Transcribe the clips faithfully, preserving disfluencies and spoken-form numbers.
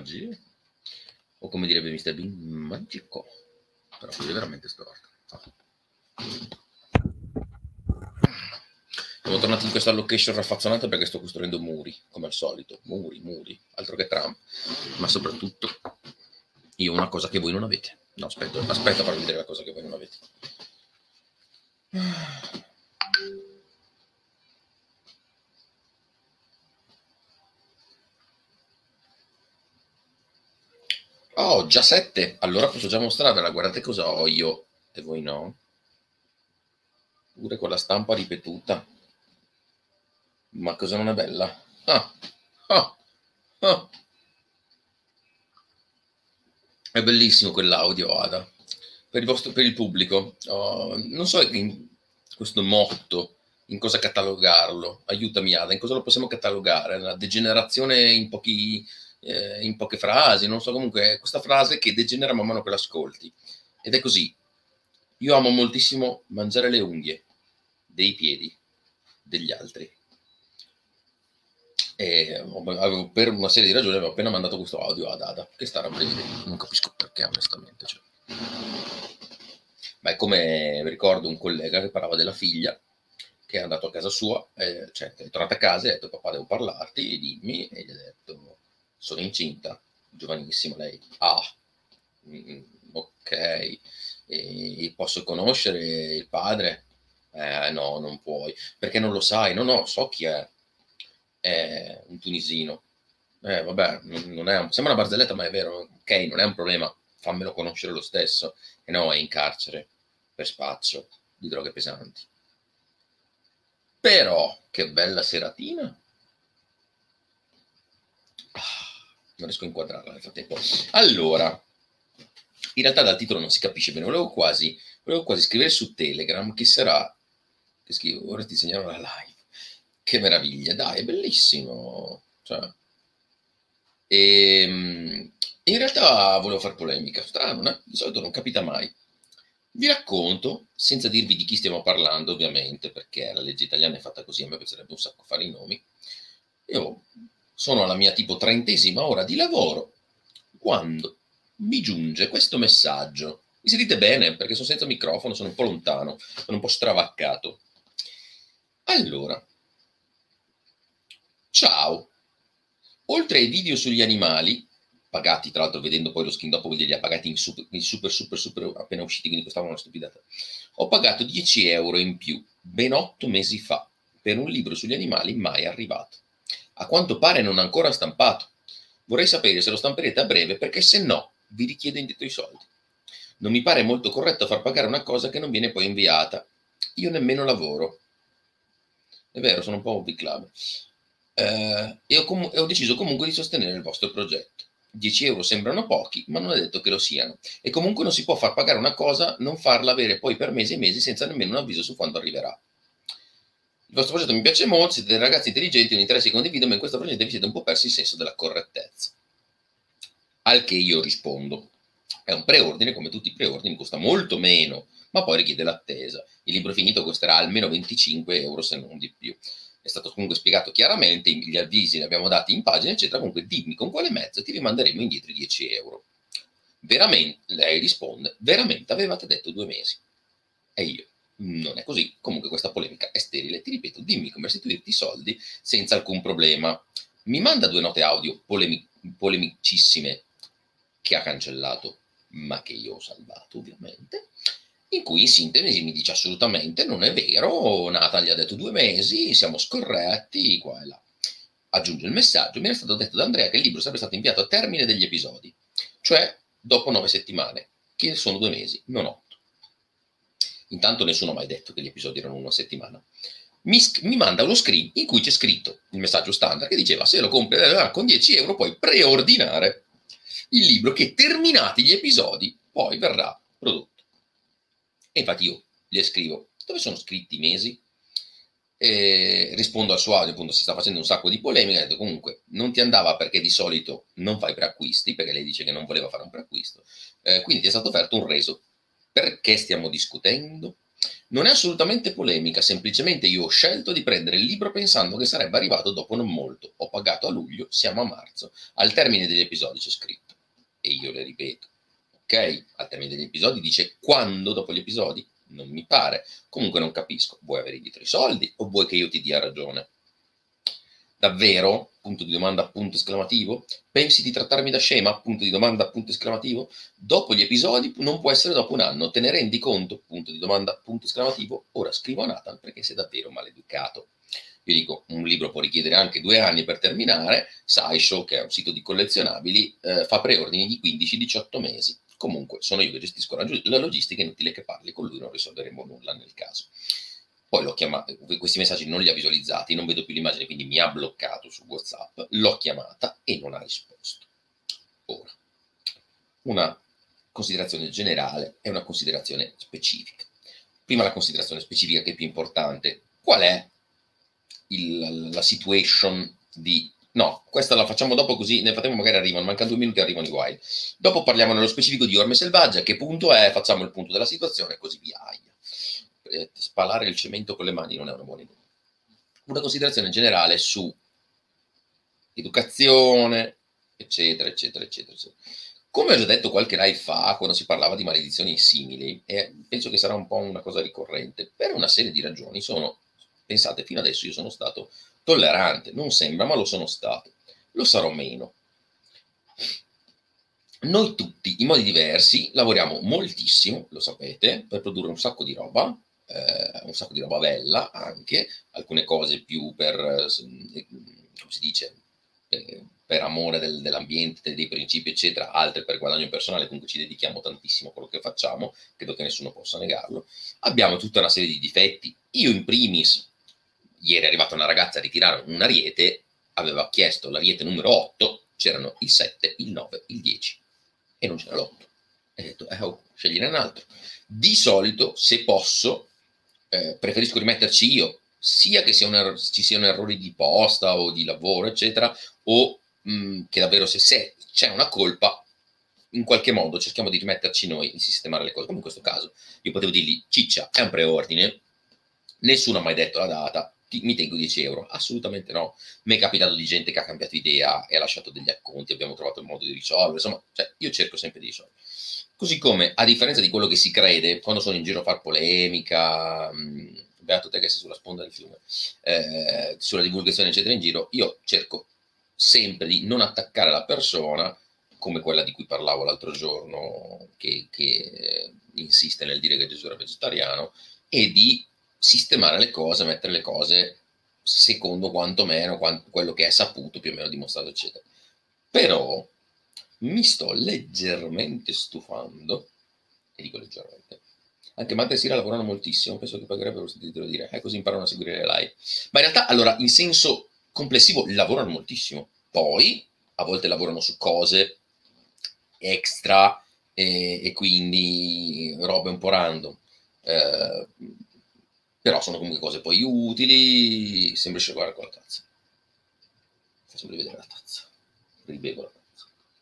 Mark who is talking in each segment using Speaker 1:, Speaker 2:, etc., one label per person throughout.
Speaker 1: oggi, o come direbbe mister Bean, magico, però qui è veramente storto. Siamo tornati in questa location raffazzonata perché sto costruendo muri, come al solito, muri, muri, altro che Trump, ma soprattutto io ho una cosa che voi non avete. No, aspetta, aspetta a farvi vedere la cosa che voi non avete. Oh, già sette? Allora posso già mostrarvela, guardate cosa ho io e voi no. Pure con la stampa ripetuta. Ma cosa non è bella? Ah, ah, ah. È bellissimo quell'audio, Ada. Per il, vostro, per il pubblico, oh, non so in questo motto, in cosa catalogarlo. Aiutami, Ada, in cosa lo possiamo catalogare? La degenerazione in, pochi, eh, in poche frasi, non so, comunque questa frase che degenera man mano che l'ascolti. Ed è così. Io amo moltissimo mangiare le unghie dei piedi degli altri. E avevo, per una serie di ragioni avevo appena mandato questo audio ad Ada, che sta rabbrividendo, non capisco perché onestamente. Cioè. Ma è come ricordo un collega che parlava della figlia, che è andato a casa sua, eh, cioè è tornato a casa e ha detto papà devo parlarti, dimmi, e gli ha detto sono incinta, giovanissima lei, ah, mm, ok, e posso conoscere il padre? Eh no, non puoi, perché non lo sai, no no, so chi è. È un tunisino. Eh, vabbè, non è un, sembra una barzelletta, ma è vero. Ok, non è un problema, fammelo conoscere lo stesso. E no, è in carcere per spaccio di droghe pesanti. Però, che bella seratina. Non riesco a inquadrarla nel frattempo. Allora, in realtà dal titolo non si capisce bene. Volevo quasi, volevo quasi scrivere su Telegram chi sarà. Che scrivo, ora ti segnalo la live. Che meraviglia, dai, è bellissimo. Cioè, e, in realtà volevo fare polemica, strano, né? Di solito non capita mai. Vi racconto, senza dirvi di chi stiamo parlando, ovviamente, perché la legge italiana è fatta così, a me piacerebbe un sacco fare i nomi. Io sono alla mia tipo trentesima ora di lavoro, quando mi giunge questo messaggio. Mi sentite bene? Perché sono senza microfono, sono un po' lontano, sono un po' stravaccato. Allora, ciao, oltre ai video sugli animali, pagati tra l'altro vedendo poi lo skin dopo li ha pagati in super, in super super super appena usciti, quindi costavano una stupidata, ho pagato dieci euro in più ben otto mesi fa per un libro sugli animali mai arrivato. A quanto pare non ancora stampato. Vorrei sapere se lo stamperete a breve perché se no vi richiedo indietro i soldi. Non mi pare molto corretto far pagare una cosa che non viene poi inviata. Io nemmeno lavoro. È vero, sono un po' un big club. Eh, e, ho e ho deciso comunque di sostenere il vostro progetto. dieci euro sembrano pochi, ma non è detto che lo siano. E comunque non si può far pagare una cosa, non farla avere poi per mesi e mesi senza nemmeno un avviso su quando arriverà. Il vostro progetto mi piace molto, siete dei ragazzi intelligenti, un interesse che condivido, ma in questo progetto vi siete un po' persi il senso della correttezza. Al che io rispondo. È un preordine, come tutti i preordini, costa molto meno, ma poi richiede l'attesa. Il libro finito costerà almeno venticinque euro, se non di più. È stato comunque spiegato chiaramente, gli avvisi li abbiamo dati in pagina, eccetera. Comunque dimmi con quale mezzo ti rimanderemo indietro i dieci euro. Veramente, lei risponde, veramente avevate detto due mesi. E io, non è così, comunque questa polemica è sterile. Ti ripeto, dimmi come restituirti i soldi senza alcun problema. Mi manda due note audio polemi polemicissime che ha cancellato, ma che io ho salvato ovviamente, in cui in sintesi mi dice assolutamente non è vero, Nathan gli ha detto due mesi, siamo scorretti, qua e là. Aggiunge il messaggio, mi era stato detto da Andrea che il libro sarebbe stato inviato a termine degli episodi, cioè dopo nove settimane, che sono due mesi, non otto. Intanto nessuno ha mai detto che gli episodi erano una settimana. Mi, mi manda uno screen in cui c'è scritto il messaggio standard che diceva se lo compri con dieci euro puoi preordinare il libro che terminati gli episodi poi verrà prodotto. E infatti io gli scrivo dove sono scritti i mesi? E rispondo al suo audio, appunto si sta facendo un sacco di polemica, ha detto comunque non ti andava perché di solito non fai preacquisti, perché lei dice che non voleva fare un preacquisto, eh, quindi ti è stato offerto un reso. Perché stiamo discutendo? Non è assolutamente polemica, semplicemente io ho scelto di prendere il libro pensando che sarebbe arrivato dopo non molto. Ho pagato a luglio, siamo a marzo. Al termine degli episodi c'è scritto, e io le ripeto, ok? Al termine degli episodi dice quando dopo gli episodi? Non mi pare. Comunque non capisco, vuoi avere dietro i soldi o vuoi che io ti dia ragione? Davvero? Punto di domanda, punto esclamativo. Pensi di trattarmi da scema? Punto di domanda, punto esclamativo. Dopo gli episodi non può essere dopo un anno. Te ne rendi conto? Punto di domanda, punto esclamativo. Ora scrivo a Nathan perché sei davvero maleducato. Io dico, un libro può richiedere anche due anni per terminare. SciShow, che è un sito di collezionabili, eh, fa preordini di quindici diciotto mesi. Comunque sono io che gestisco la, la logistica, è inutile che parli con lui, non risolveremo nulla nel caso. Poi l'ho chiamata, questi messaggi non li ha visualizzati, non vedo più l'immagine, quindi mi ha bloccato su WhatsApp, l'ho chiamata e non ha risposto. Ora, una considerazione generale e una considerazione specifica. Prima la considerazione specifica, che è più importante. Qual è il, la situation di... No, questa la facciamo dopo, così nel frattempo magari arrivano, mancano due minuti e arrivano i wild. Dopo parliamo nello specifico di Orme Selvaggia, che punto è, facciamo il punto della situazione e così via. Eh, spalare il cemento con le mani non è una buona idea. Una considerazione generale su educazione, eccetera, eccetera, eccetera, eccetera. Come ho già detto qualche live fa, quando si parlava di maledizioni simili, e penso che sarà un po' una cosa ricorrente, per una serie di ragioni sono, pensate, fino adesso io sono stato tollerante, non sembra, ma lo sono stato. Lo sarò meno. Noi tutti, in modi diversi, lavoriamo moltissimo, lo sapete, per produrre un sacco di roba, eh, un sacco di roba bella anche, alcune cose più per, eh, come si dice, eh, per amore del, dell'ambiente, dei principi, eccetera, altre per guadagno personale. Comunque ci dedichiamo tantissimo a quello che facciamo, credo che nessuno possa negarlo. Abbiamo tutta una serie di difetti. Io in primis, ieri è arrivata una ragazza a ritirare un ariete, aveva chiesto l'ariete numero otto, c'erano il sette, il nove, il dieci e non c'era l'otto. E ho detto, eh, oh, scegliene un altro. Di solito, se posso, eh, preferisco rimetterci io, sia che sia un er- ci siano errori di posta o di lavoro, eccetera, o mh, che davvero se, se c'è una colpa, in qualche modo cerchiamo di rimetterci noi e sistemare le cose. Come in questo caso, io potevo dirgli, ciccia, è un preordine, nessuno ha mai detto la data, ti, mi tengo dieci euro. Assolutamente no. Mi è capitato di gente che ha cambiato idea e ha lasciato degli acconti, abbiamo trovato il modo di risolvere, insomma, cioè, io cerco sempre di risolvere. Così come, a differenza di quello che si crede, quando sono in giro a far polemica, mh, beato te che sei sulla sponda del fiume, eh, sulla divulgazione eccetera in giro, io cerco sempre di non attaccare la persona, come quella di cui parlavo l'altro giorno, che, che insiste nel dire che Gesù era vegetariano, e di sistemare le cose, mettere le cose secondo quantomeno quanto, quello che è saputo, più o meno dimostrato, eccetera. Però mi sto leggermente stufando, e dico leggermente, anche Matt e Sira lavorano moltissimo, penso che pagherebbero sentirlo dire, eh, così imparano a seguire le live. Ma in realtà, allora, in senso complessivo, lavorano moltissimo. Poi, a volte lavorano su cose extra e, e quindi robe un po' random. Eh, però sono comunque cose poi utili. Sembra scivolare con la tazza. Facciamo rivedere la tazza. Ribevo la tazza.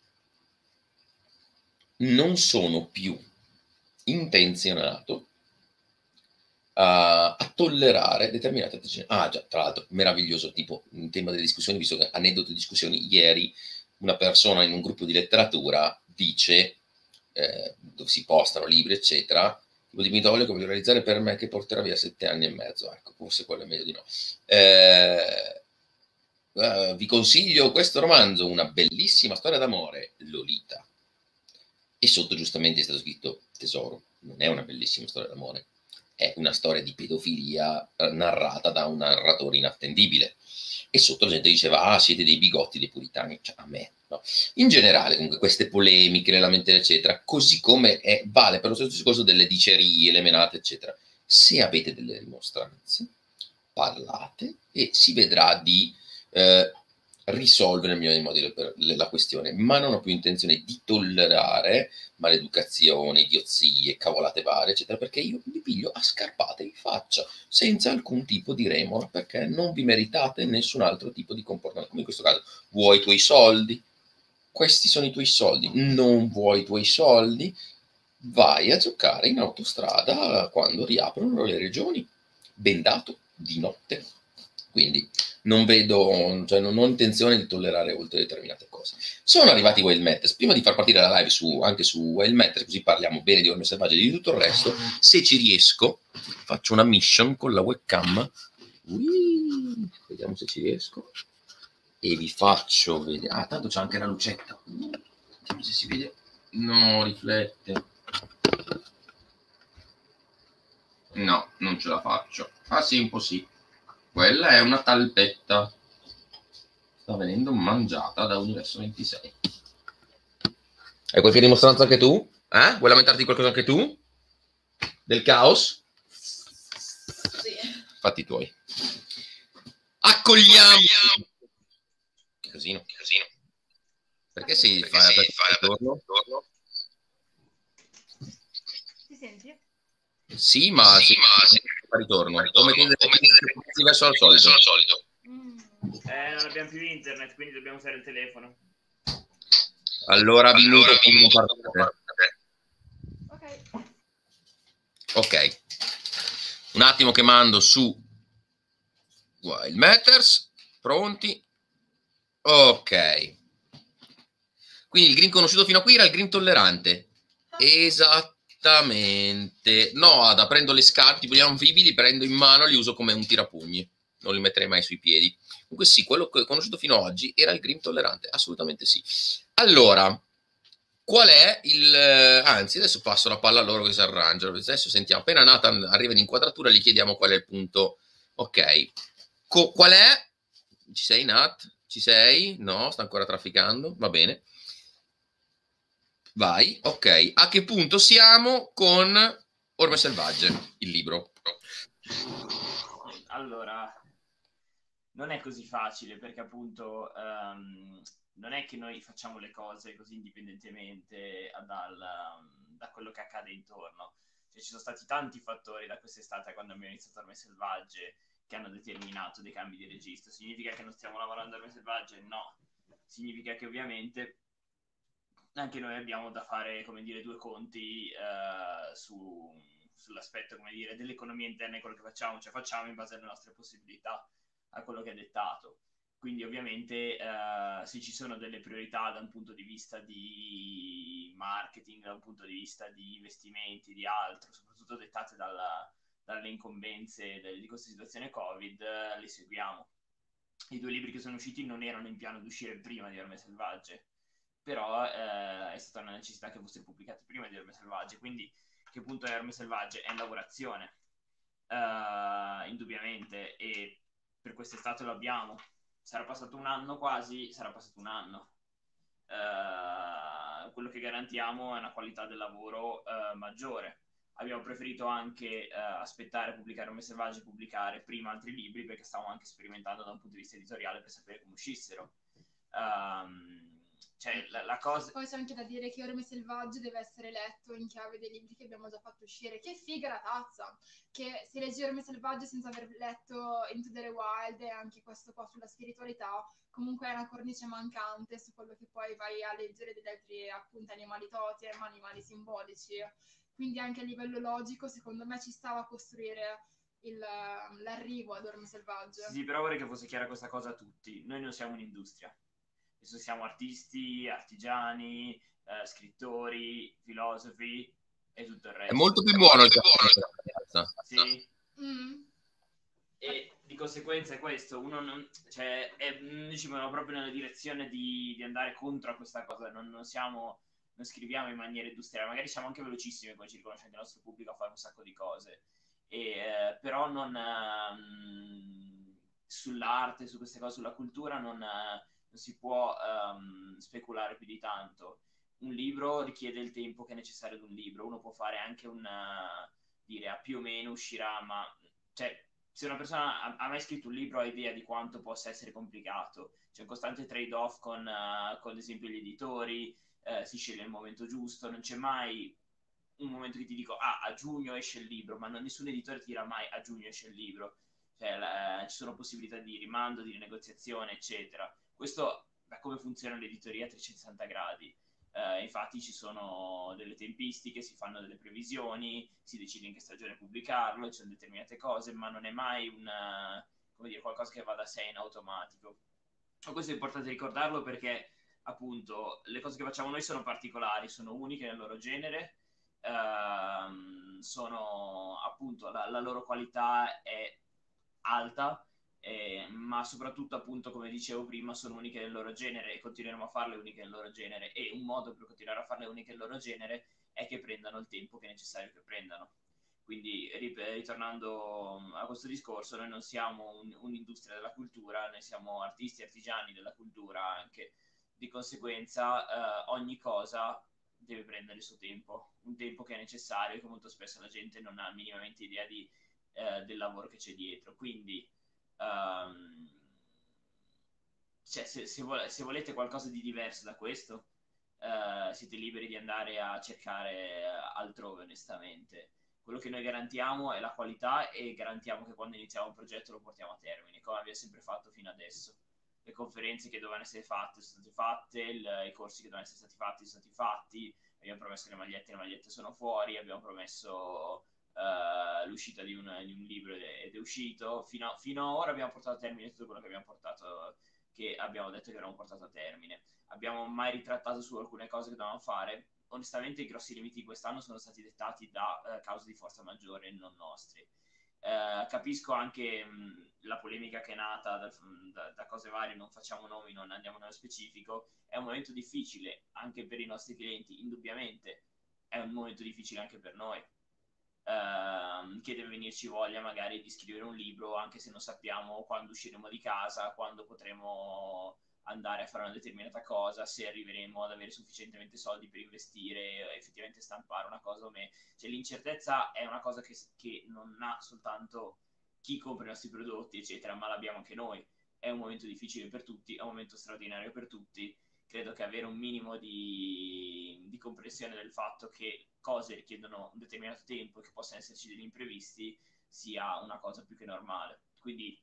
Speaker 1: Non sono più intenzionato a, a tollerare determinate atteggiamenti. Ah già, tra l'altro, meraviglioso, tipo, in tema delle discussioni, visto che aneddoto di discussioni, ieri una persona in un gruppo di letteratura dice, eh, dove si postano libri, eccetera, tipo di Midolio che voglio realizzare per me, che porterà via sette anni e mezzo, ecco, forse quello è meglio di no. Eh, uh, vi consiglio questo romanzo, una bellissima storia d'amore, Lolita. E sotto giustamente è stato scritto, tesoro, non è una bellissima storia d'amore, è una storia di pedofilia narrata da un narratore inattendibile. E sotto la gente diceva, ah, siete dei bigotti, dei puritani, cioè a me, no. In generale, comunque, queste polemiche, le lamentele, eccetera, così come è, vale per lo stesso discorso delle dicerie, le menate, eccetera. Se avete delle rimostranze, parlate e si vedrà di eh, risolvere nel migliore modo la, la questione, ma non ho più intenzione di tollerare maleducazione, idiozie, cavolate varie, eccetera, perché io vi piglio a scarpate in faccia, senza alcun tipo di remora, perché non vi meritate nessun altro tipo di comportamento. Come in questo caso, vuoi i tuoi soldi? Questi sono i tuoi soldi. Non vuoi i tuoi soldi? vai a giocare in autostrada quando riaprono le regioni, bendato di notte. Quindi non vedo, cioè non ho intenzione di tollerare oltre determinate cose. Sono arrivati Wild Matters. Prima di far partire la live su, anche su Wild Matters, così parliamo bene di Orme Selvagge e di tutto il resto, se ci riesco, faccio una mission con la webcam. Ui, vediamo se ci riesco. E vi faccio vedere. Ah, tanto c'è anche la lucetta. Vediamo se si vede. No, riflette. No, non ce la faccio. Ah sì, un po' sì. Quella è una talpetta. Sta venendo mangiata da Universo ventisei. Hai qualche dimostranza anche tu? Eh? Vuoi lamentarti di qualcosa anche tu? Del caos?
Speaker 2: Sì.
Speaker 1: Fatti tuoi. Accogliamo. Che casino, che casino. Perché si fa la torno?
Speaker 2: Ti senti?
Speaker 1: Sì, ma sì, ma sì. Ritorno. O mettete verso al solito. solito.
Speaker 2: Mm.
Speaker 3: Eh, non abbiamo più internet, quindi dobbiamo usare il telefono.
Speaker 1: Allora,
Speaker 3: allora
Speaker 1: minuto,
Speaker 2: Ok.
Speaker 1: Ok. Un attimo che mando su Wild Matters. Pronti? Ok. Quindi il green conosciuto fino a qui era il green tollerante. Esattamente. No, Ada, prendo le scarpe, tipo gli anfibi, li prendo in mano e li uso come un tirapugni. Non li metterei mai sui piedi. Comunque sì, quello che ho conosciuto fino ad oggi era il green tollerante. Assolutamente sì. Allora, qual è il... Anzi, adesso passo la palla a loro che si arrangiano. Adesso sentiamo. Appena Nathan arriva in inquadratura, gli chiediamo qual è il punto. Ok. Co qual è? Ci sei, Nat? Ci sei? No, sta ancora trafficando. Va bene. Vai, ok. A che punto siamo con Orme Selvagge, il libro?
Speaker 3: Allora, non è così facile perché appunto um, non è che noi facciamo le cose così indipendentemente dal, um, da quello che accade intorno. Cioè, ci sono stati tanti fattori da quest'estate quando abbiamo iniziato Orme Selvagge che hanno determinato dei cambi di registro. Significa che non stiamo lavorando a Orme Selvagge? No. Significa che ovviamente anche noi abbiamo da fare, come dire, due conti uh, su, sull'aspetto, come dire, dell'economia interna e quello che facciamo, cioè facciamo in base alle nostre possibilità, a quello che è dettato. Quindi ovviamente uh, se ci sono delle priorità da un punto di vista di marketing, da un punto di vista di investimenti, di altro, soprattutto dettate dalla, dalle incombenze di questa situazione Covid, uh, le seguiamo. I due libri che sono usciti non erano in piano di uscire prima di Orme Selvagge, però eh, è stata una necessità che fossero pubblicati prima di Orme Selvagge, quindi che punto è Orme Selvagge? È in lavorazione, uh, indubbiamente, e per quest'estate lo abbiamo. Sarà passato un anno quasi, sarà passato un anno. Uh, quello che garantiamo è una qualità del lavoro uh, maggiore. Abbiamo preferito anche uh, aspettare pubblicare Orme Selvagge e pubblicare prima altri libri perché stavamo anche sperimentando da un punto di vista editoriale per sapere come uscissero. Um, Cioè, la, la cosa...
Speaker 2: Poi c'è anche da dire che Orme Selvagge deve essere letto in chiave dei libri che abbiamo già fatto uscire. Che figa la tazza! Che se leggi Orme Selvagge senza aver letto Into the Wild e anche questo qua sulla spiritualità, comunque è una cornice mancante su quello che poi vai a leggere degli altri appunto animali totem, animali simbolici. Quindi anche a livello logico, secondo me ci stava a costruire l'arrivo ad Orme Selvagge.
Speaker 3: Sì, però vorrei che fosse chiara questa cosa a tutti. Noi non siamo un'industria. Adesso siamo artisti, artigiani, eh, scrittori, filosofi e tutto il resto.
Speaker 1: È molto più buono il
Speaker 3: caffè. Sì. Mm. E di conseguenza è questo, uno non, cioè, è, noi ci muoviamo proprio nella direzione di, di andare contro a questa cosa, non, non siamo, non scriviamo in maniera industriale, magari siamo anche velocissimi, come ci riconosce anche il nostro pubblico, a fare un sacco di cose, e, eh, però non, um, sull'arte, su queste cose, sulla cultura, non, non si può um, speculare più di tanto. Un libro richiede il tempo che è necessario ad un libro, uno può fare anche un, uh, dire, a più o meno uscirà, ma, cioè, se una persona ha, ha mai scritto un libro ha idea di quanto possa essere complicato. C'è un costante trade-off con, uh, con ad esempio gli editori, uh, si sceglie il momento giusto, non c'è mai un momento che ti dico ah, a giugno esce il libro, ma non, nessun editore ti dirà mai a giugno esce il libro. Cioè, la, ci sono possibilità di rimando, di rinegoziazione, eccetera. Questo da come funziona l'editoria a trecentosessanta gradi. Uh, infatti ci sono delle tempistiche, si fanno delle previsioni, si decide in che stagione pubblicarlo, ci sono determinate cose, ma non è mai una, come dire, qualcosa che va da sé in automatico. Ma questo è importante ricordarlo perché appunto le cose che facciamo noi sono particolari, sono uniche nel loro genere, uh, sono appunto la, la loro qualità è alta, Eh, ma soprattutto appunto come dicevo prima sono uniche nel loro genere e continueremo a farle uniche nel loro genere, e un modo per continuare a farle uniche nel loro genere è che prendano il tempo che è necessario che prendano. Quindi ritornando a questo discorso, noi non siamo un, un'industria della cultura, noi siamo artisti e artigiani della cultura anche, di conseguenza eh, ogni cosa deve prendere il suo tempo, un tempo che è necessario e che molto spesso la gente non ha minimamente idea di, eh, del lavoro che c'è dietro. Quindi Um, cioè, se, se, vo- se volete qualcosa di diverso da questo, uh, siete liberi di andare a cercare altrove, onestamente. Quello che noi garantiamo è la qualità, e garantiamo che quando iniziamo un progetto lo portiamo a termine, come abbiamo sempre fatto fino adesso. Le conferenze che dovevano essere fatte sono state fatte, il, i corsi che dovevano essere stati fatti sono stati fatti, abbiamo promesso le magliette, le magliette sono fuori, abbiamo promesso Uh, l'uscita di un, di un libro ed è uscito. Fino, fino ad ora abbiamo portato a termine tutto quello che abbiamo portato, che abbiamo detto che avremmo portato a termine. Abbiamo mai ritrattato su alcune cose che dovevamo fare. Onestamente i grossi limiti di quest'anno sono stati dettati da uh, cause di forza maggiore, non nostri. Uh, capisco anche mh, la polemica che è nata da, da, da cose varie, non facciamo nomi, non andiamo nello specifico. È un momento difficile anche per i nostri clienti, indubbiamente è un momento difficile anche per noi. Uh, che deve venirci voglia magari di scrivere un libro, anche se non sappiamo quando usciremo di casa, quando potremo andare a fare una determinata cosa, se arriveremo ad avere sufficientemente soldi per investire e effettivamente stampare una cosa o me. Cioè, l'incertezza è una cosa che, che non ha soltanto chi compra i nostri prodotti, eccetera, ma l'abbiamo anche noi. È un momento difficile per tutti, è un momento straordinario per tutti. Credo che avere un minimo di, di comprensione del fatto che cose richiedono un determinato tempo e che possano esserci degli imprevisti sia una cosa più che normale. Quindi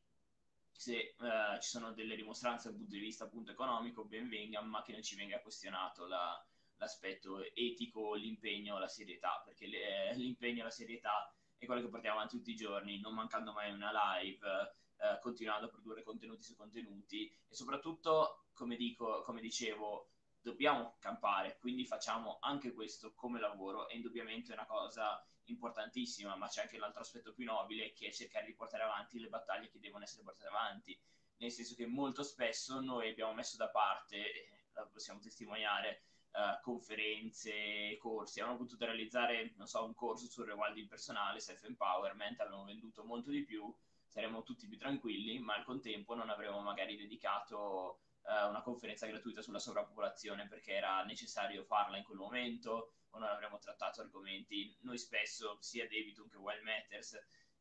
Speaker 3: se uh, ci sono delle dimostranze dal punto di vista appunto economico, ben venga, ma che non ci venga questionato la, l'aspetto etico, l'impegno, la serietà, perché le, l'impegno e la serietà è quello che portiamo avanti tutti i giorni, non mancando mai una live, Uh, continuando a produrre contenuti su contenuti, e soprattutto, come dico, come dicevo, dobbiamo campare, quindi facciamo anche questo come lavoro, e indubbiamente è una cosa importantissima, ma c'è anche l'altro aspetto più nobile, che è cercare di portare avanti le battaglie che devono essere portate avanti, nel senso che molto spesso noi abbiamo messo da parte, eh, possiamo testimoniare, Uh, conferenze, corsi, avevamo potuto realizzare, non so, un corso sul rewilding personale, self-empowerment, avevamo venduto molto di più, saremmo tutti più tranquilli, ma al contempo non avremmo magari dedicato uh, una conferenza gratuita sulla sovrappopolazione perché era necessario farla in quel momento, o non avremmo trattato argomenti. Noi spesso, sia Debitum che Wild Matters,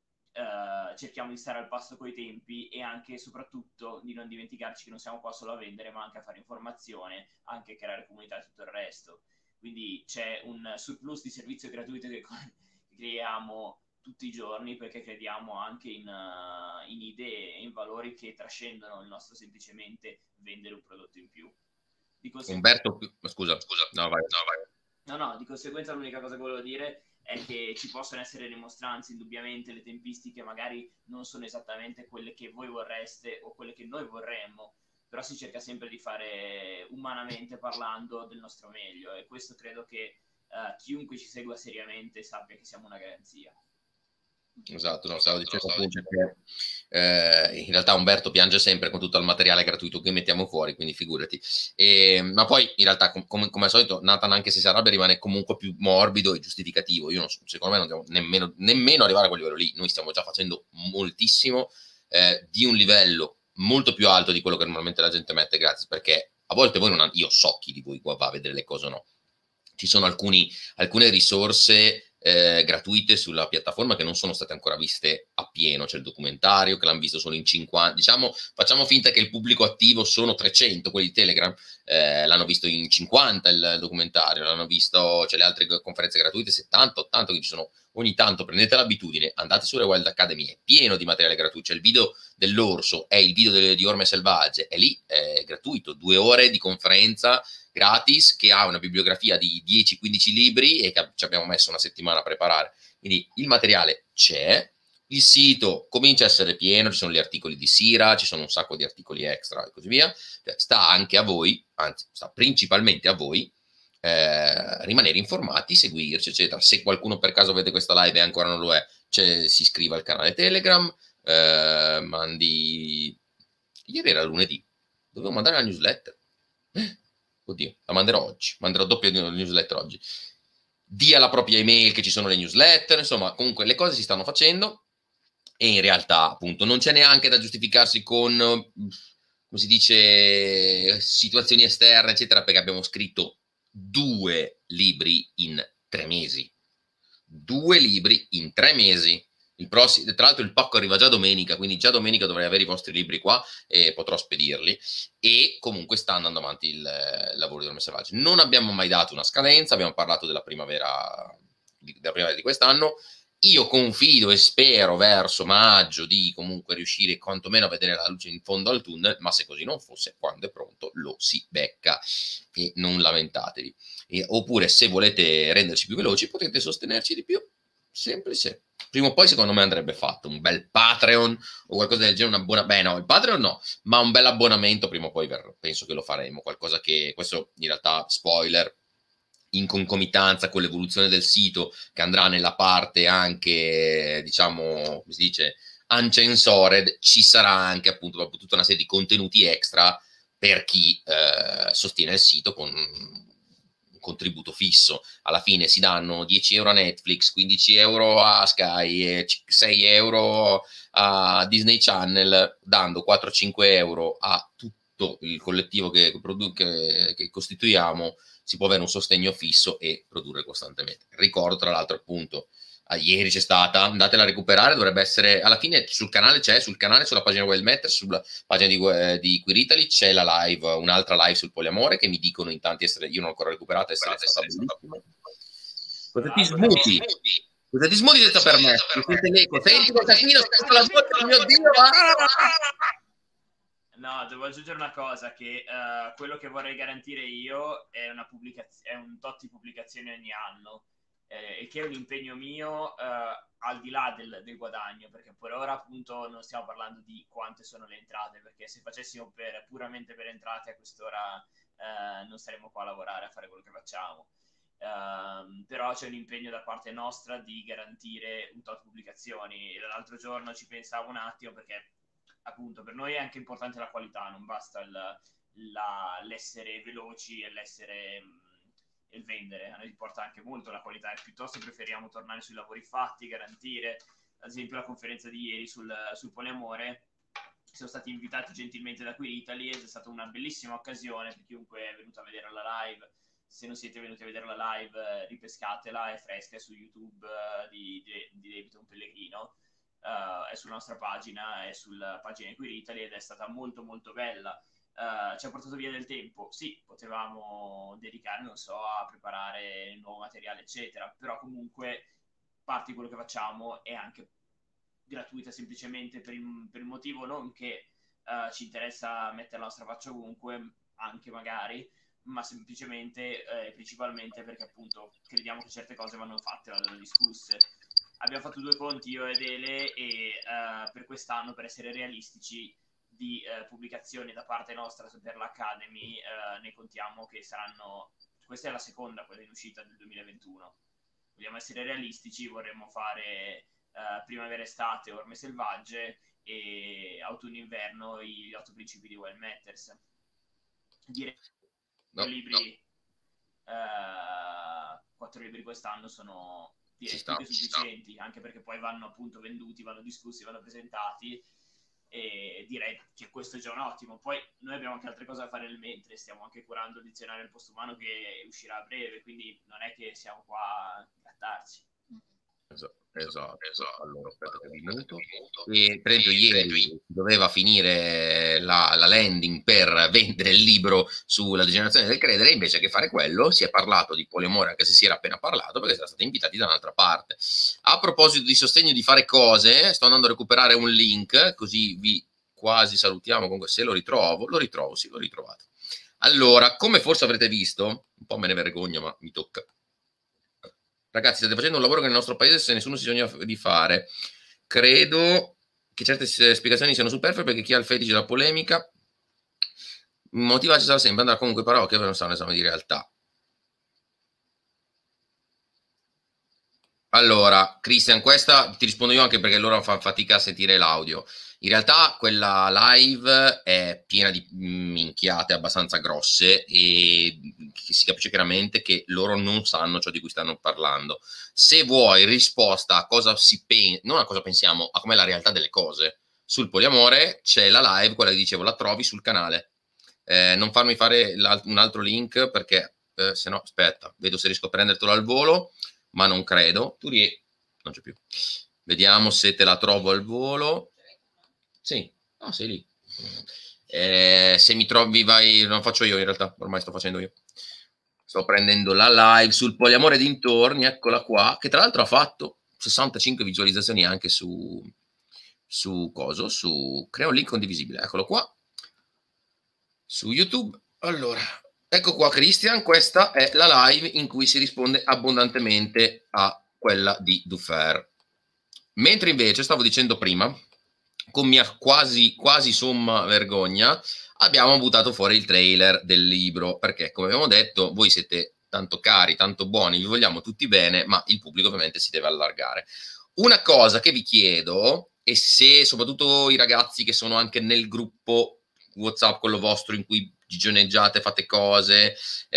Speaker 3: uh, cerchiamo di stare al passo coi tempi, e anche e soprattutto di non dimenticarci che non siamo qua solo a vendere, ma anche a fare informazione, anche a creare comunità e tutto il resto. Quindi c'è un surplus di servizio gratuito che creiamo tutti i giorni, perché crediamo anche in, uh, in idee e in valori che trascendono il nostro semplicemente vendere un prodotto in più. Di consegu-
Speaker 1: Umberto, scusa, scusa, no vai, no vai.
Speaker 3: No, no, di conseguenza l'unica cosa che volevo dire è che ci possono essere dimostranze, indubbiamente le tempistiche magari non sono esattamente quelle che voi vorreste o quelle che noi vorremmo, però si cerca sempre di fare, umanamente parlando, del nostro meglio, e questo credo che uh, chiunque ci segua seriamente sappia che siamo una garanzia.
Speaker 1: Esatto, no, stavo dicendo appunto che eh, in realtà Umberto piange sempre con tutto il materiale gratuito che mettiamo fuori, quindi figurati. E, ma poi in realtà, com- come, come al solito, Nathan, anche se si arrabbia, rimane comunque più morbido e giustificativo. Io non so, secondo me non dobbiamo nemmeno, nemmeno arrivare a quel livello lì. Noi stiamo già facendo moltissimo, eh, di un livello molto più alto di quello che normalmente la gente mette gratis, perché a volte voi non hanno, io so chi di voi qua va a vedere le cose o no. Ci sono alcuni, alcune risorse Eh, gratuite sulla piattaforma che non sono state ancora viste appieno. C'è il documentario che l'hanno visto solo in cinquanta, diciamo, facciamo finta che il pubblico attivo sono trecento, quelli di Telegram eh, l'hanno visto in cinquanta il documentario, l'hanno visto, c'è le altre conferenze gratuite settanta, ottanta, che ci sono ogni tanto. Prendete l'abitudine, andate su Rewild Academy, è pieno di materiale gratuito, c'è il video dell'orso, è il video delle, di Orme Selvagge, è lì, è gratuito, due ore di conferenza gratis, che ha una bibliografia di dieci quindici libri e che ci abbiamo messo una settimana a preparare. Quindi il materiale c'è, il sito comincia a essere pieno, ci sono gli articoli di Sira, ci sono un sacco di articoli extra e così via. Cioè, sta anche a voi, anzi sta principalmente a voi, eh, rimanere informati, seguirci, eccetera. Se qualcuno per caso vede questa live e ancora non lo è, si iscriva al canale Telegram, eh, mandi... Ieri era lunedì, dovevo mandare la newsletter. Eh, oddio, la manderò oggi, manderò doppia newsletter oggi. Dia la propria email che ci sono le newsletter, insomma, comunque le cose si stanno facendo e in realtà, appunto, non c'è neanche da giustificarsi con, come si dice, situazioni esterne, eccetera, perché abbiamo scritto due libri in tre mesi. Due libri in tre mesi. Il prossimo, tra l'altro il pacco arriva già domenica, quindi già domenica dovrei avere i vostri libri qua e potrò spedirli. E comunque sta andando avanti il, il lavoro di Orme Selvaggio. Non abbiamo mai dato una scadenza, abbiamo parlato della primavera di, della primavera di quest'anno. Io confido e spero verso maggio di comunque riuscire quantomeno a vedere la luce in fondo al tunnel, ma se così non fosse, quando è pronto lo si becca e non lamentatevi. E, oppure se volete renderci più veloci potete sostenerci di più, semplice. Prima o poi secondo me andrebbe fatto un bel Patreon o qualcosa del genere, una buona, beh no, il Patreon no, ma un bel abbonamento prima o poi ver... penso che lo faremo, qualcosa che, questo in realtà spoiler, in concomitanza con l'evoluzione del sito che andrà nella parte anche, diciamo, come si dice, uncensored, ci sarà anche appunto tutta una serie di contenuti extra per chi eh, sostiene il sito con contributo fisso. Alla fine si danno dieci euro a Netflix, quindici euro a Sky e sei euro a Disney Channel, dando quattro cinque euro a tutto il collettivo che, che, che costituiamo, si può avere un sostegno fisso e produrre costantemente. Ricordo tra l'altro appunto, ah, ieri c'è stata, andatela a recuperare, dovrebbe essere, alla fine sul canale c'è, sul canale, sulla pagina Wild Matter, sulla pagina di, eh, di Queer Italy c'è la live, un'altra live sul poliamore che mi dicono in tanti essere, io non ho ancora recuperato, essere stata bellissima. Cosa ti smuti? Cosa ti smuti senza permesso? Senti l'eco, senti questa qui, sento la voce, oh mio Dio!
Speaker 3: No, devo aggiungere una cosa, che uh, quello che vorrei garantire io è, una è un tot di pubblicazioni ogni anno, eh, e che è un impegno mio uh, al di là del, del guadagno, perché per ora appunto non stiamo parlando di quante sono le entrate, perché se facessimo per, puramente per entrate a quest'ora uh, non saremmo qua a lavorare, a fare quello che facciamo. Uh, però c'è un impegno da parte nostra di garantire un tot di pubblicazioni. L'altro giorno ci pensavo un attimo, perché appunto per noi è anche importante la qualità, non basta l'essere veloci e l'essere e il vendere, a noi importa anche molto la qualità e piuttosto preferiamo tornare sui lavori fatti, garantire. Ad esempio la conferenza di ieri sul, sul poliamore, siamo stati invitati gentilmente da Queer Italy ed è stata una bellissima occasione per chiunque è venuto a vedere la live. Se non siete venuti a vedere la live, ripescatela, è fresca, è su YouTube di, di, di Davidson Pellegrino. Uh, è sulla nostra pagina, è sulla pagina di Queer Italy ed è stata molto molto bella. Uh, ci ha portato via del tempo, sì, potevamo dedicare, non so, a preparare nuovo materiale eccetera, però comunque parte di quello che facciamo è anche gratuita, semplicemente per il, per il motivo non che uh, ci interessa mettere la nostra faccia ovunque, anche magari, ma semplicemente e eh, principalmente perché appunto crediamo che certe cose vanno fatte, vanno discusse. Abbiamo fatto due conti io ed Ele e uh, per quest'anno, per essere realistici, di uh, pubblicazioni da parte nostra per l'Academy uh, ne contiamo che saranno, questa è la seconda, quella in uscita del duemilaventuno. Vogliamo essere realistici, vorremmo fare uh, primavera-estate Orme Selvagge e autunno-inverno gli otto principi di Wild Matters. Direi no, libri, no. uh, quattro libri quest'anno sono direi più che sufficienti, anche perché poi vanno appunto venduti, vanno discussi, vanno presentati, e direi che questo è già un ottimo. Poi noi abbiamo anche altre cose da fare nel mentre, stiamo anche curando il dizionario del postumano che uscirà a breve, quindi non è che siamo qua a grattarci.
Speaker 1: Esatto, esatto, esatto. Allora aspetta un minuto. E per esempio ieri doveva finire la, la landing per vendere il libro sulla degenerazione del credere, invece che fare quello si è parlato di poliamore, anche se si era appena parlato, perché siamo stati invitati da un'altra parte. A proposito di sostegno di fare cose, sto andando a recuperare un link, così vi quasi salutiamo, comunque se lo ritrovo, lo ritrovo, sì, l'ho ritrovato. Allora, come forse avrete visto, un po' me ne vergogno, ma mi tocca. Ragazzi, state facendo un lavoro che nel nostro paese se nessuno si sogna di fare. Credo che certe spiegazioni siano superflue perché chi ha il fetice della polemica motivato sarà sempre andare comunque parole che non sanno esame di realtà. Allora, Christian, questa ti rispondo io anche perché loro fanno fatica a sentire l'audio. In realtà quella live è piena di minchiate abbastanza grosse e si capisce chiaramente che loro non sanno ciò di cui stanno parlando. Se vuoi risposta a cosa si pensa, non a cosa pensiamo, a com'è la realtà delle cose, sul poliamore c'è la live, quella che dicevo, la trovi sul canale. Eh, non farmi fare un altro link perché eh, se no, aspetta, vedo se riesco a prendertelo al volo, ma non credo. Tu rie... non c'è più. Vediamo se te la trovo al volo. Sì, no, sei lì. Eh, se mi trovi vai, non faccio io in realtà, ormai sto facendo io. Sto prendendo la live sul poliamore dintorni, eccola qua, che tra l'altro ha fatto sessantacinque visualizzazioni anche su su coso, su crea un link condivisibile, eccolo qua. Su YouTube. Allora, ecco qua Christian, questa è la live in cui si risponde abbondantemente a quella di Dufer. Mentre invece, stavo dicendo prima, con mia quasi, quasi somma vergogna, abbiamo buttato fuori il trailer del libro, perché come abbiamo detto, voi siete tanto cari, tanto buoni, vi vogliamo tutti bene, ma il pubblico ovviamente si deve allargare. Una cosa che vi chiedo, e se soprattutto i ragazzi che sono anche nel gruppo WhatsApp, quello vostro in cui gigioneggiate, fate cose,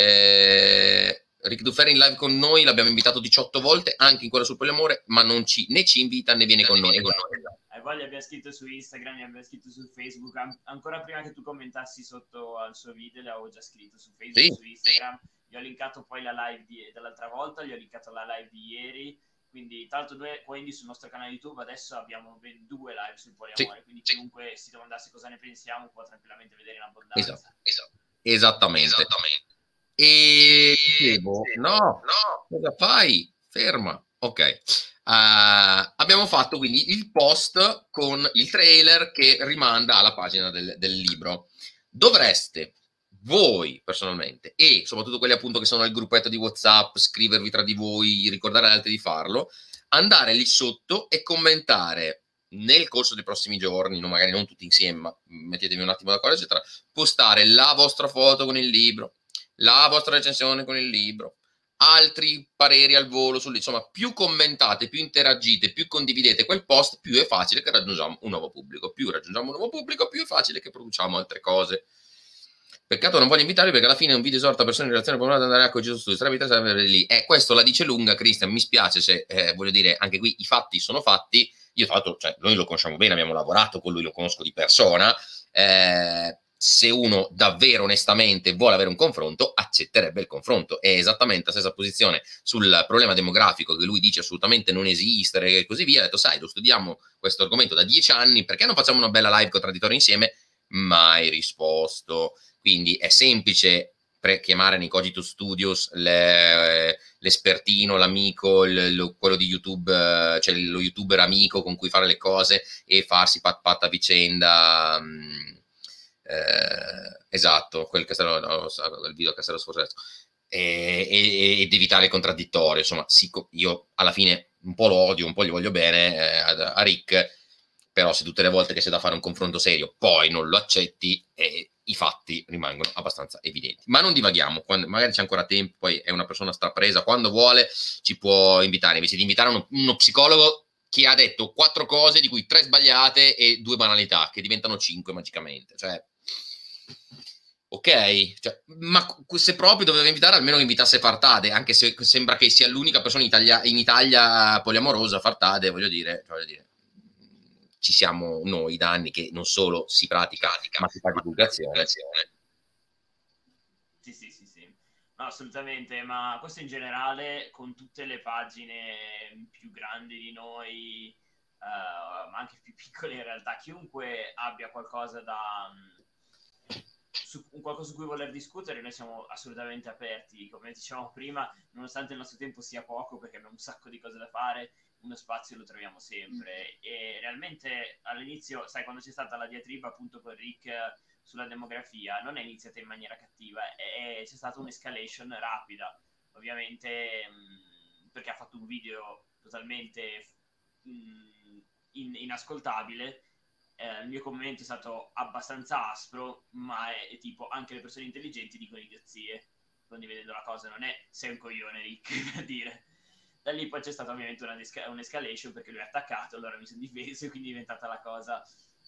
Speaker 1: eh, Ric Dufer in live con noi, l'abbiamo invitato diciotto volte, anche in quella sul poliamore, ma non ci, né ci invita né viene con noi.
Speaker 3: Hai voglia, abbia scritto su Instagram, abbia scritto su Facebook, An ancora prima che tu commentassi sotto al suo video, le avevo già scritto su Facebook, sì, su Instagram, gli ho linkato poi la live dell'altra volta, gli ho linkato la live di ieri, quindi tra l'altro due, quindi sul nostro canale YouTube adesso abbiamo ben due live sul poliamore, sì, quindi chiunque si domandasse cosa ne pensiamo può tranquillamente vedere in abbondanza.
Speaker 1: Esatto, esatto. Esattamente. Esattamente. E dicevo, no, no, cosa fai? Ferma. Ok. Uh, abbiamo fatto quindi il post con il trailer che rimanda alla pagina del, del libro. Dovreste voi personalmente e soprattutto quelli appunto che sono nel gruppetto di WhatsApp, scrivervi tra di voi, ricordare agli altri di farlo, andare lì sotto e commentare nel corso dei prossimi giorni, no, magari non tutti insieme, ma mettetevi un attimo d'accordo, eccetera, postare la vostra foto con il libro, la vostra recensione con il libro, altri pareri al volo, sul, insomma, più commentate, più interagite, più condividete quel post, più è facile che raggiungiamo un nuovo pubblico. Più raggiungiamo un nuovo pubblico, più è facile che produciamo altre cose. Peccato non voglio invitarvi perché alla fine è un video esorta persone in relazione con ad andare a Gesù Studio, sarebbe sarebbe lì. E eh, questo la dice lunga, Christian, mi spiace se, eh, voglio dire, anche qui i fatti sono fatti. Io tra l'altro, cioè, noi lo conosciamo bene, abbiamo lavorato con lui, lo conosco di persona. Eh, se uno davvero onestamente vuole avere un confronto, accetterebbe il confronto. È esattamente la stessa posizione sul problema demografico che lui dice assolutamente non esistere e così via. Ha detto, sai, lo studiamo questo argomento da dieci anni, perché non facciamo una bella live contraddittoria insieme? Mai risposto. Quindi è semplice chiamare nei Cogito Studios l'espertino, l'amico, quello di YouTube, cioè lo youtuber amico con cui fare le cose e farsi pat pat a vicenda. Eh, esatto, quel Castello, no, il video a Castello Sforza, e, e, ed evitare il contraddittorio. Insomma, sì, io alla fine un po' lo odio, un po' gli voglio bene eh, a, a Rick, però se tutte le volte che c'è da fare un confronto serio poi non lo accetti, eh, i fatti rimangono abbastanza evidenti. Ma non divaghiamo, quando, magari c'è ancora tempo, poi è una persona strapresa, quando vuole ci può invitare, invece di invitare uno, uno psicologo che ha detto quattro cose di cui tre sbagliate e due banalità, che diventano cinque magicamente. Cioè, ok, cioè, ma se proprio doveva invitare, almeno invitasse Fartade, anche se sembra che sia l'unica persona in Italia, in Italia poliamorosa, Fartade, voglio dire, voglio dire, ci siamo noi da anni che non solo si pratica, pratica ma si fa divulgazione.
Speaker 3: Sì, sì, sì, sì. No, assolutamente, ma questo in generale con tutte le pagine più grandi di noi, uh, ma anche più piccole in realtà, chiunque abbia qualcosa da... Su, qualcosa su cui voler discutere, noi siamo assolutamente aperti. Come dicevamo prima, nonostante il nostro tempo sia poco, perché abbiamo un sacco di cose da fare, uno spazio lo troviamo sempre. E realmente all'inizio, sai, quando c'è stata la diatriba appunto con Rick sulla demografia non è iniziata in maniera cattiva, è, c'è stata un'escalation rapida, ovviamente mh, perché ha fatto un video totalmente mh, in, inascoltabile. Eh, il mio commento è stato abbastanza aspro, ma è, è tipo anche le persone intelligenti dicono idiozie condividendo la cosa, non è sei un coglione Rick, per dire. Da lì poi c'è stata ovviamente una un'escalation perché lui è attaccato, allora mi sono difeso e quindi è diventata la cosa.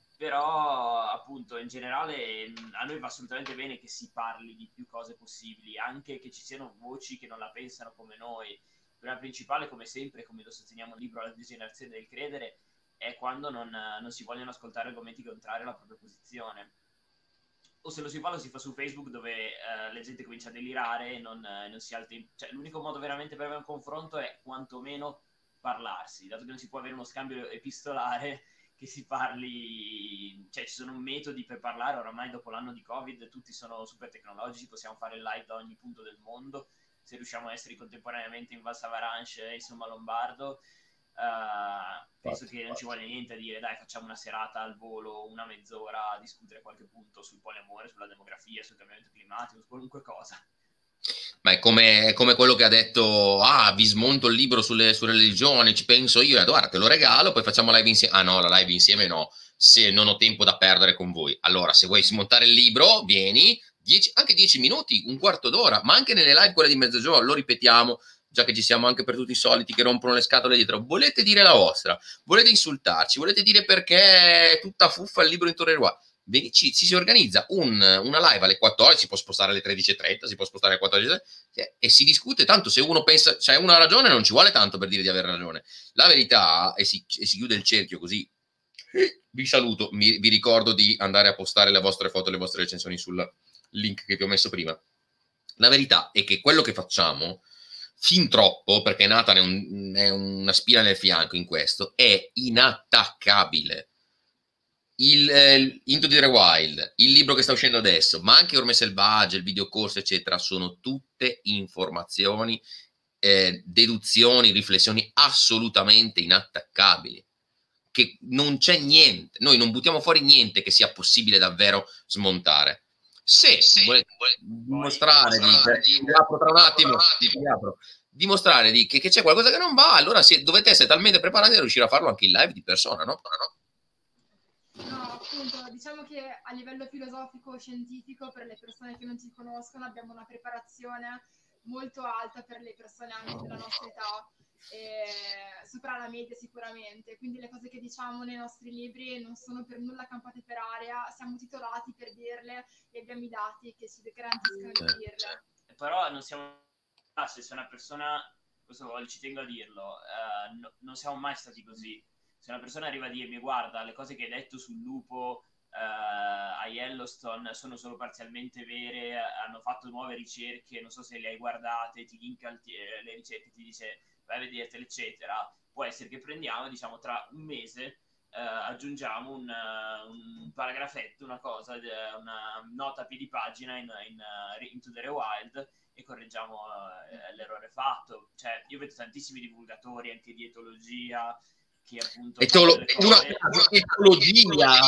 Speaker 3: Però appunto in generale a noi va assolutamente bene che si parli di più cose possibili, anche che ci siano voci che non la pensano come noi. Il problema principale, come sempre, come lo sosteniamo nel libro La degenerazione del credere, è quando non, non si vogliono ascoltare argomenti contrari alla propria posizione. O se lo si fa, lo si fa su Facebook, dove eh, la gente comincia a delirare e non, eh, non si ha il tempo. Cioè, l'unico modo veramente per avere un confronto è quantomeno parlarsi, dato che non si può avere uno scambio epistolare, che si parli, cioè ci sono metodi per parlare. Oramai dopo l'anno di Covid tutti sono super tecnologici, possiamo fare live da ogni punto del mondo, se riusciamo a essere contemporaneamente in Val Savaranche e insomma Lombardo. Uh, penso che non ci voglia niente a dire dai facciamo una serata al volo, una mezz'ora a discutere qualche punto sul poliamore, sulla demografia, sul cambiamento climatico, su qualunque cosa.
Speaker 1: Ma è come, è come quello che ha detto ah vi smonto il libro sulle, sulle religioni, ci penso io, e guarda te lo regalo, poi facciamo live insieme. Ah no, la live insieme no, se non ho tempo da perdere con voi. Allora se vuoi smontare il libro vieni, dieci, anche dieci minuti, un quarto d'ora, ma anche nelle live quelle di mezzogiorno lo ripetiamo, già che ci siamo anche per tutti i soliti che rompono le scatole dietro. Volete dire la vostra, volete insultarci, volete dire perché è tutta fuffa il libro intorno ai ruoli, ci, ci si organizza un, una live alle quattordici, si può spostare alle tredici e trenta, si può spostare alle quattordici e si discute. Tanto se uno pensa, cioè uno ha ragione, non ci vuole tanto per dire di avere ragione. La verità, e si, e si chiude il cerchio così. Vi saluto, mi, vi ricordo di andare a postare le vostre foto, le vostre recensioni sul link che vi ho messo prima. La verità è che quello che facciamo fin troppo, perché Nathan è, un, è una spina nel fianco in questo, è inattaccabile. Il, eh, Into the Wild, il libro che sta uscendo adesso, ma anche Orme Selvagge, il videocorso eccetera, sono tutte informazioni, eh, deduzioni, riflessioni assolutamente inattaccabili, che non c'è niente, noi non buttiamo fuori niente che sia possibile davvero smontare. Se sì, volete, volete dimostrare, dimostrare di, di, di, apro tra un attimo, di, apro, dimostrare di, che, che c'è qualcosa che non va, allora se, dovete essere talmente preparati da riuscire a farlo anche in live di persona, no?
Speaker 2: No, appunto, diciamo che a livello filosofico, scientifico, per le persone che non ci conoscono, abbiamo una preparazione molto alta per le persone anche della nostra età, e sopra la media sicuramente, quindi le cose che diciamo nei nostri libri non sono per nulla campate per aria, siamo titolati per dirle e abbiamo i dati che ci garantiscono di dirle.
Speaker 3: Però non siamo, se sei una persona, questo ci tengo a dirlo, uh, no, non siamo mai stati così. Se una persona arriva a dirmi guarda le cose che hai detto sul lupo uh, a Yellowstone sono solo parzialmente vere, hanno fatto nuove ricerche, non so se le hai guardate, ti linka eh, le ricerche, ti dice vai a vedertele eccetera, può essere che prendiamo, diciamo tra un mese uh, aggiungiamo un, uh, un paragrafetto, una cosa, una nota a piedi pagina in, in uh, Into the Wild e correggiamo uh, l'errore fatto. Cioè io vedo tantissimi divulgatori anche di etologia che appunto
Speaker 1: Etolo- una, etologia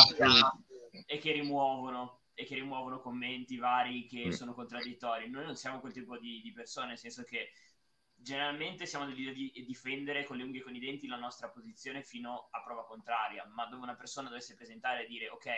Speaker 3: e che rimuovono e che rimuovono commenti vari che mm. sono contraddittori. Noi non siamo quel tipo di, di persone, nel senso che generalmente siamo dell'idea di difendere con le unghie e con i denti la nostra posizione fino a prova contraria, ma dove una persona dovesse presentare e dire ok,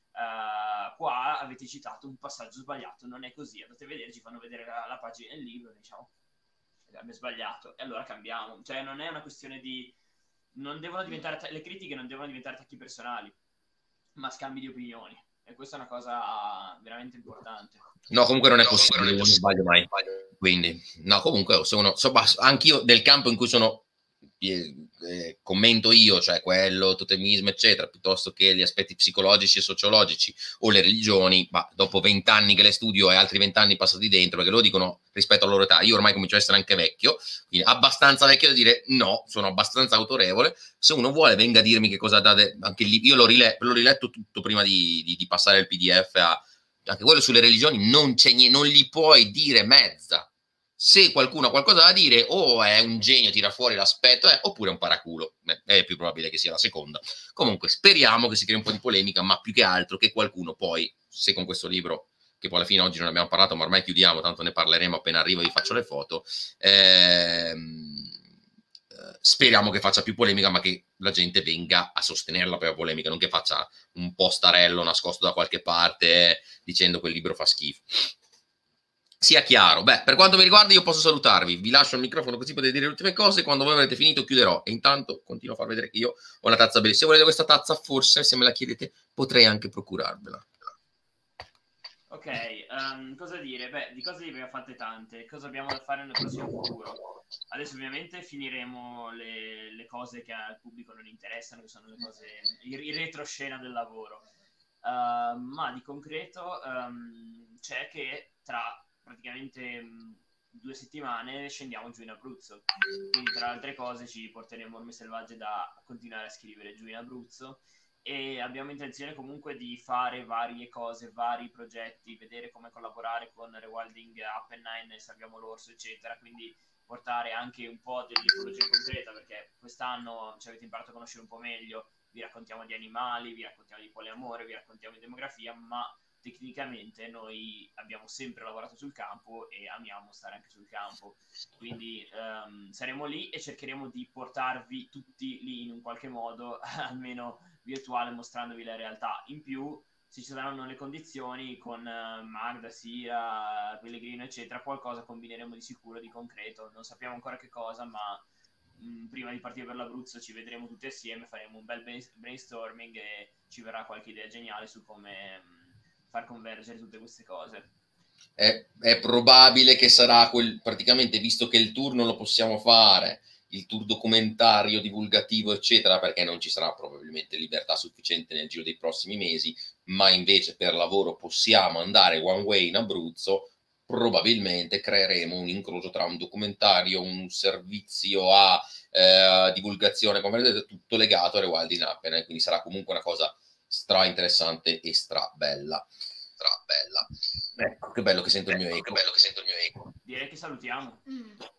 Speaker 3: uh, qua avete citato un passaggio sbagliato, non è così, andate a vedere, ci fanno vedere la, la pagina del libro e diciamo abbiamo sbagliato e allora cambiamo. Cioè non è una questione di non devono diventare le critiche non devono diventare attacchi personali, ma scambi di opinioni, e questa è una cosa veramente importante.
Speaker 1: No, comunque non è no, possibile, non, non sbaglio mai. Quindi, no, comunque sono, so, anch'io nel campo in cui sono eh, eh, commento io, cioè quello, totemismo, eccetera, piuttosto che gli aspetti psicologici e sociologici o le religioni, ma dopo vent'anni che le studio e altri vent'anni passati dentro, perché lo dicono rispetto alla loro età, io ormai comincio a essere anche vecchio, quindi abbastanza vecchio da dire no, sono abbastanza autorevole. Se uno vuole venga a dirmi che cosa date, anche lì, io l'ho rile, riletto tutto prima di, di, di passare il P D F a, anche quello sulle religioni, non c'è niente, non gli puoi dire mezza. Se qualcuno ha qualcosa da dire, o è un genio, tira fuori l'aspetto, eh, oppure è un paraculo. Eh, è più probabile che sia la seconda. Comunque, speriamo che si crei un po' di polemica, ma più che altro che qualcuno poi se con questo libro, che poi alla fine oggi non abbiamo parlato, ma ormai chiudiamo, tanto ne parleremo appena arrivo, vi faccio le foto, ehm, speriamo che faccia più polemica, ma che la gente venga a sostenere la propria polemica, non che faccia un postarello nascosto da qualche parte dicendo quel libro fa schifo. Sia chiaro. Beh, per quanto mi riguarda io posso salutarvi, vi lascio il microfono così potete dire le ultime cose, quando voi avrete finito chiuderò e intanto continuo a far vedere che io ho una tazza bellissima. Se volete questa tazza, forse se me la chiedete potrei anche procurarvela.
Speaker 3: Ok, um, cosa dire? Beh, di cose ne abbiamo fatte tante, cosa abbiamo da fare nel prossimo futuro? Adesso ovviamente finiremo le, le cose che al pubblico non interessano, che sono le cose, il, il retroscena del lavoro. Uh, ma di concreto um, c'è che tra praticamente um, due settimane scendiamo giù in Abruzzo, quindi tra le altre cose ci porteremo Orme Selvagge da continuare a scrivere giù in Abruzzo, e abbiamo intenzione comunque di fare varie cose, vari progetti, vedere come collaborare con Rewilding Apennine, Salviamo l'Orso eccetera, quindi portare anche un po' dell'ecologia concreta, perché quest'anno ci avete imparato a conoscere un po' meglio, vi raccontiamo di animali, vi raccontiamo di poliamore, vi raccontiamo di demografia, ma tecnicamente noi abbiamo sempre lavorato sul campo e amiamo stare anche sul campo, quindi um, saremo lì e cercheremo di portarvi tutti lì in un qualche modo, almeno virtuale, mostrandovi la realtà. In più, se ci saranno le condizioni, con uh, Magda, Sia, Pellegrino eccetera, qualcosa combineremo di sicuro, di concreto, non sappiamo ancora che cosa, ma mh, prima di partire per l'Abruzzo ci vedremo tutti assieme, faremo un bel brainstorming e ci verrà qualche idea geniale su come mh, far convergere tutte queste cose.
Speaker 1: È, è probabile che sarà quel, praticamente, visto che il tour non lo possiamo fare, il tour documentario, divulgativo, eccetera, perché non ci sarà probabilmente libertà sufficiente nel giro dei prossimi mesi, ma invece per lavoro possiamo andare one way in Abruzzo, probabilmente creeremo un incrocio tra un documentario, un servizio a eh, divulgazione, come vedete, tutto legato a Rewilding Apennine, quindi sarà comunque una cosa stra interessante e stra bella. Stra bella. Ecco, che bello che sento il mio eco. Che bello che sento il mio eco.
Speaker 3: Direi che salutiamo.
Speaker 2: Mm.